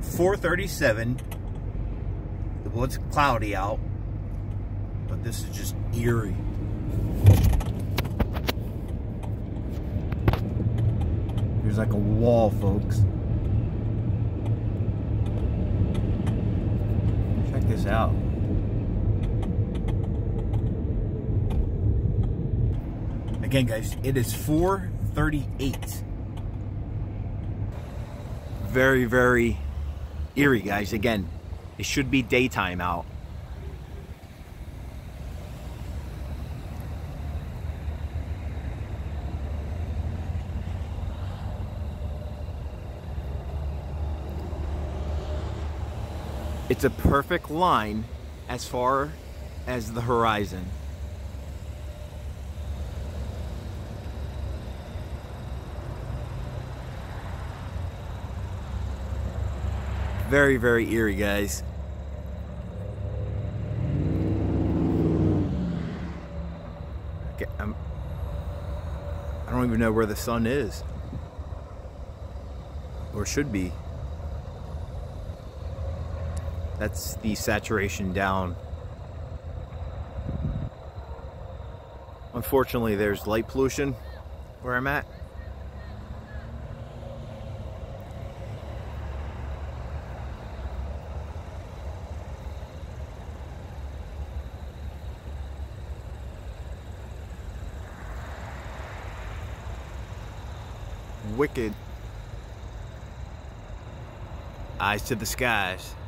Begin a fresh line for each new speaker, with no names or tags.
4:37. Well, it's cloudy out, but this is just eerie. There's like a wall, folks. Check this out. Again, guys, it is 4:38. Very, very eerie, guys. Again, it should be daytime out. It's a perfect line as far as the horizon. Very, very eerie, guys. Okay, I don't even know where the sun is, or should be. That's the saturation down. Unfortunately, there's light pollution where I'm at. Wicked. Eyes to the skies.